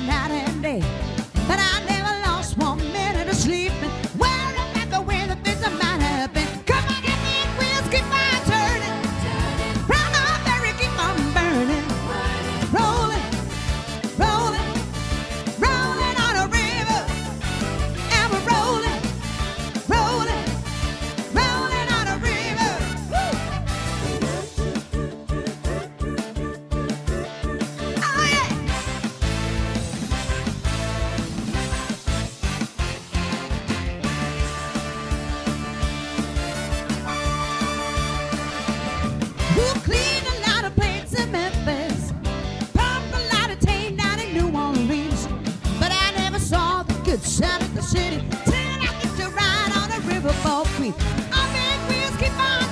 night and day. But I never lost 1 minute of sleeping, worrying about the way that things might have been. Come on, get me in wheels, keep on turning. Round the ferry, keep on burning. Rolling, rolling, rolling on a river. And we're rolling, rolling, rolling on a river. Woo! Oh yeah! Who cleaned a lot of plates in Memphis, pumped a lot of tame down in New Orleans, but I never saw the good side of the city till I get to ride on a riverboat. We on big wheels keep on